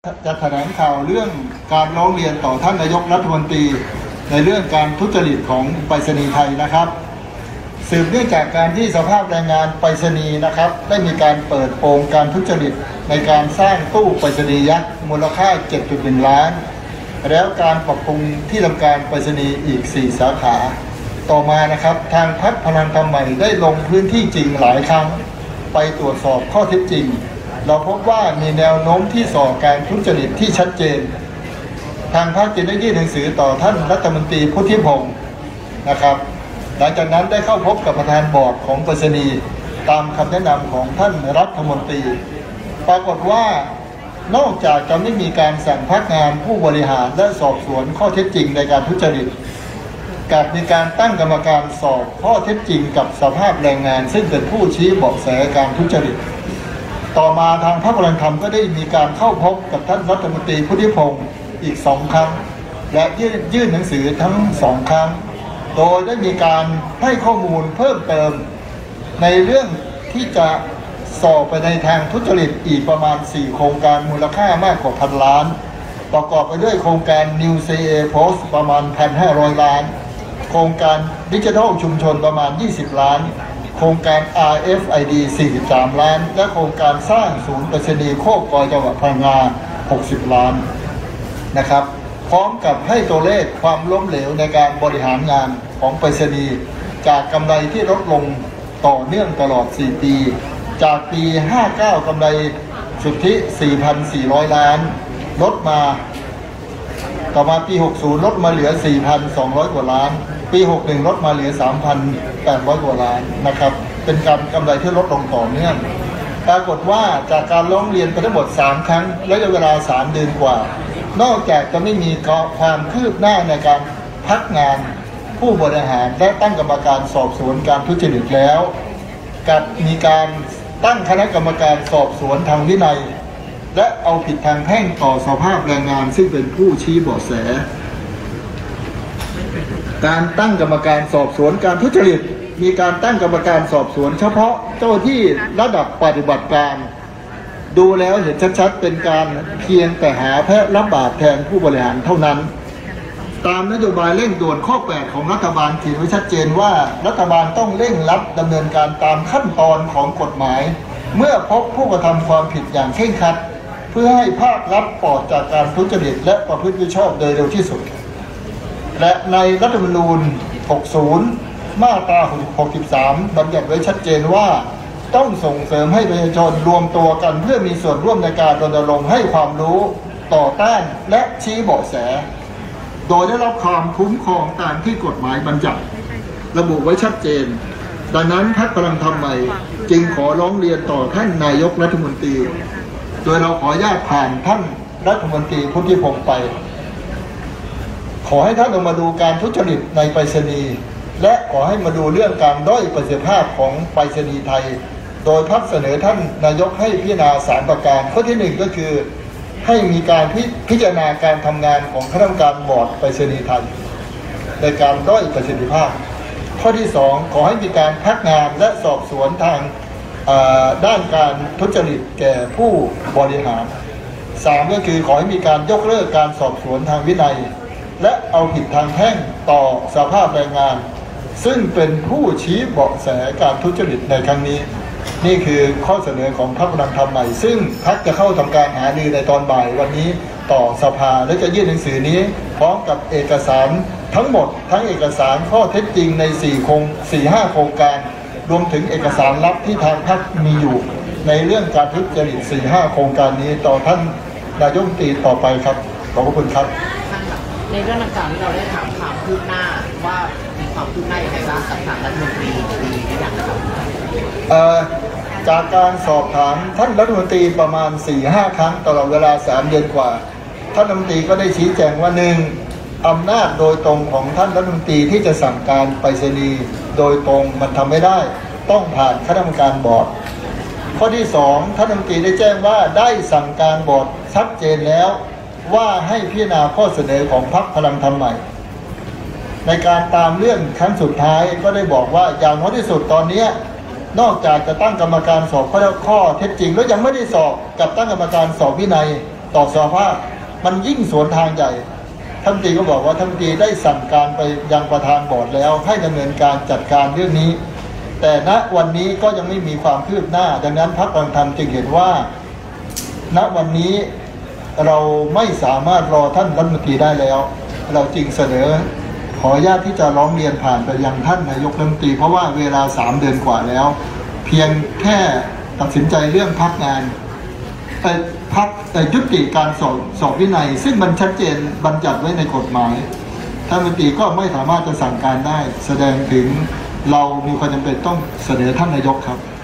จะแถลงข่าวเรื่องการร้องเรียนต่อท่านนายกรัฐมนตรีในเรื่องการทุจริตของไปรษณีย์ไทยนะครับสืบเนื่องจากการที่สภาพแรงงานไปรษณีย์นะครับได้มีการเปิดโปงการทุจริตในการสร้างตู้ไปรษณีย์ยักษ์มูลค่า 7.1 ล้านแล้วการปรับปรุงที่ทำการไปรษณีย์อีก 4 สาขาต่อมานะครับทางพรรคพลังธรรมใหม่ได้ลงพื้นที่จริงหลายครั้งไปตรวจสอบข้อเท็จจริงเราพบว่ามีแนวโน้มที่ส่อการทุจริตที่ชัดเจนทางพรรคจึงได้ยื่นหนังสือต่อท่านรัฐมนตรีพุทธิพงศ์นะครับหลังจากนั้นได้เข้าพบกับประธานบอร์ดของไปรษณีย์ตามคำแนะนำของท่านรัฐมนตรีปรากฏว่านอกจากจะไม่มีการสั่งพักงานผู้บริหารและสอบสวนข้อเท็จจริงในการทุจริตกับมีการตั้งกรรมการสอบข้อเท็จจริงกับสภาพแรงงานซึ่งเป็นผู้ชี้เบาะแสการทุจริตต่อมาทางพรรคพลังธรรมก็ได้มีการเข้าพบกับท่านรัฐมนตรีพุทธิพงศ์อีก2 ครั้งและยื่นหนังสือทั้ง2 ครั้งโดยได้มีการให้ข้อมูลเพิ่มเติมในเรื่องที่จะสอบไปในทางทุจริตอีกประมาณ4 โครงการมูลค่ามากกว่า1,000 ล้านประกอบไปด้วยโครงการ New CA Post ประมาณ 1,500 ล้านโครงการดิจิทัลชุมชนประมาณ20 ล้านโครงการ RFID 43 ล้านและโครงการสร้างศูนย์ไปรษณีย์โคกกอยจังหวัดพังงา60 ล้านนะครับพร้อมกับให้ตัวเลขความล้มเหลวในการบริหารงานของไปรษณีย์จากกำไรที่ลดลงต่อเนื่องตลอด4 ปีจากปี 59 กำไรสุทธิ 4,400 ล้านลดมาต่อมาปี 60 ลดมาเหลือ 4,200 กว่าล้านปี 61 ลดมาเหลือ 3,800 กว่าล้านนะครับเป็นการกำไรที่ลดลงต่อเนื่องปรากฏว่าจากการร้องเรียนไปทั้งหมด3 ครั้งระยะเวลา3 เดือนกว่านอกจากจะไม่มีความคืบหน้าในการพักงานผู้บริหารและตั้งกรรมการสอบสวนการทุจริตแล้วกับมีการตั้งคณะกรรมการสอบสวนทางวินัยและเอาผิดทางแพ่งต่อสภาพแรงงานซึ่งเป็นผู้ชี้เบาะแสการตั้งกรรมการสอบสวนการทุจริตมีการตั้งกรรมการสอบสวนเฉพาะเจ้าที่ระดับปฏิบัติการดูแล้วเห็นชัดๆเป็นการเพียงแต่หาแพะรับบาปแทนผู้บริหารเท่านั้นตามนโยบายเร่งด่วนข้อ 8 ของรัฐบาลเขียนไว้ชัดเจนว่ารัฐบาลต้องเร่งรัดดำเนินการตามขั้นตอนของกฎหมายเมื่อพบผู้กระทำความผิดอย่างเคร่งครัดเพื่อให้ภาครัฐปลอดจากการทุจริตและประพฤติมิชอบโดยเร็วที่สุดและในรัฐธรรมนูญ 60 มาตรา 63 บัญญัติไว้ชัดเจนว่าต้องส่งเสริมให้ประชาชนรวมตัวกันเพื่อมีส่วนร่วมในการรณรงค์ให้ความรู้ต่อต้านและชี้เบาะแสโดยได้รับความคุ้มครองตามที่กฎหมายบัญญัติระบุไว้ชัดเจนดังนั้นพรรคพลังธรรมใหม่จึงขอร้องเรียนต่อท่านนายกรัฐมนตรีโดยเราขออนุญาตผ่านท่านรัฐมนตรีพุทธิพงศ์ไปขอให้ท่านลงมาดูการทุจริตในไปรษณีย์และขอให้มาดูเรื่องการด้อยประสิทธิภาพของไปรษณีย์ไทยโดยพรรคเสนอท่านนายกให้พิจารณา3 ประการข้อที่ 1 ก็คือให้มีการพิจารณาการทำงานของคณะกรรมการบอร์ดไปรษณีย์ไทยในการด้อยประสิทธิภาพข้อที่ 2 ขอให้มีการพักงานและสอบสวนทางด้านการทุจริตแก่ผู้บริหาร 3 ก็คือขอให้มีการยกเลิกการสอบสวนทางวินัยและเอาผิดทางแพ่งต่อสภาพแรงงานซึ่งเป็นผู้ชี้เบาะแสการทุจริตในครั้งนี้นี่คือข้อเสนอของพรรคพลังธรรมใหม่ซึ่งพรรคจะเข้าทำการหารือในตอนบ่ายวันนี้ต่อสภาและจะยื่นหนังสือนี้พร้อมกับเอกสารทั้งหมดทั้งเอกสารข้อเท็จจริงใน4-5 โครงการรวมถึงเอกสารลับที่ทางพรรคมีอยู่ในเรื่องการทุจริต4-5 โครงการนี้ต่อท่านนายกรัฐมนตรีต่อไปครับขอบคุณครับในเรื่องต่างๆที่เราได้ถามความคืบหน้าว่ามีความคืบหน้าอย่างไรบ้างกับทางรัฐมนตรีมีหรือยังครับจากการสอบถามท่านรัฐมนตรีประมาณ 4-5 ครั้งตลอดเวลา3 เดือนกว่าท่านรัฐมนตรีก็ได้ชี้แจงว่า 1. อำนาจโดยตรงของท่านรัฐมนตรีที่จะสั่งการไปรษณีย์โดยตรงมันทำไม่ได้ต้องผ่านคณะกรรมการบอร์ดข้อที่ 2 ท่านรัฐมนตรีได้แจ้งว่าได้สั่งการบอร์ดชัดเจนแล้วว่าให้พิจารณาข้อเสนอของพรรคพลังธรรมใหม่ในการตามเรื่องครั้งสุดท้ายก็ได้บอกว่าอย่างน้อยที่สุดตอนนี้ นอกจากจะตั้งกรรมการสอบข้อเท็จจริงแล้วยังไม่ได้สอบกับตั้งกรรมการสอบวินัยต่อสภาพมันยิ่งสวนทางใหญ่ท่านรัฐมนตรีก็บอกว่าท่านรัฐมนตรีได้สั่งการไปยังประธานบอร์ดแล้วให้ดำเนินการจัดการเรื่องนี้แต่ณวันนี้ก็ยังไม่มีความคืบหน้าดังนั้นพรรคพลังธรรมจึงเห็นว่าณวันนี้เราไม่สามารถรอท่านรัฐมนตรีได้แล้วเราจึงเสนอขออนุญาตที่จะร้องเรียนผ่านไปยังท่านนายกรัฐมนตรีเพราะว่าเวลา3 เดือนกว่าแล้วเพียงแค่ตัดสินใจเรื่องพักงานแต่ยุติการสอบวินัยซึ่งมันชัดเจนบัญญัติไว้ในกฎหมายท่านรัฐมนตรีก็ไม่สามารถจะสั่งการได้แสดงถึงเรามีความจำเป็นต้องเสนอท่านนายกครับ